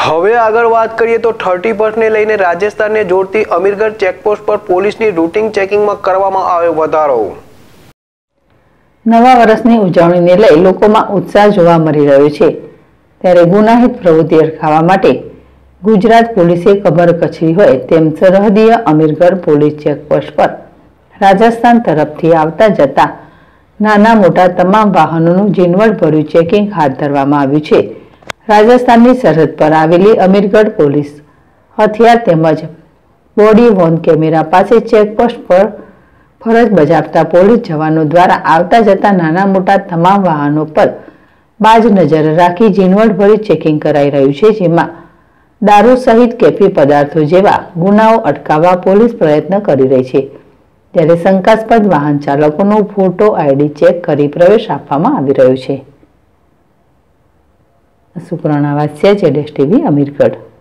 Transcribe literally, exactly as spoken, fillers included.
હવે આગળ વાત કરીએ તો થર્ટી ફર્સ્ટને લઈને રાજસ્થાનને જોડતી અમીરગઢ ચેકપોસ્ટ પર પોલીસની રૂટીન ચેકિંગમાં કરવામાં આવ્યો વધારો। નવા વર્ષની ઉજવણીને લઈ લોકોમાં ઉત્સાહ જોવા મળી રહ્યો છે, ત્યારે ગુનાહિત પ્રવૃત્તિ અટકાવવા માટે ગુજરાત પોલીસે કમર કસી હોય તેમ સરહદીય અમીરગઢ પોલીસ ચેકપોસ્ટ પર રાજસ્થાન તરફથી આવતા જતા નાના મોટા તમામ વાહનોનું ઝીણવટભર્યું ચેકિંગ હાથ ધરવામાં આવ્યું છે। રાજસ્થાનની સરહદ પર આવેલી અમીરગઢ પોલીસ હથિયાર તેમજ બોડી વોર્ન કેમેરા પાસે ચેકપોસ્ટ પર ફરજ બજાવતા પોલીસ જવાનો દ્વારા આવતા જતા નાના મોટા તમામ વાહનો પર બાજ નજર રાખી ઝીણવટભર્યું ચેકિંગ કરાઈ રહ્યું છે, જેમાં દારૂ સહિત કેફી પદાર્થો જેવા ગુનાઓ અટકાવવા પોલીસ પ્રયત્ન કરી રહી છે, ત્યારે શંકાસ્પદ વાહન ચાલકોનો ફોટો આઈડી ચેક કરી પ્રવેશ આપવામાં આવી રહ્યો છે। સુપ્રણા વાસ્યા, જેડેશ ટીવી, અમીરગઢ।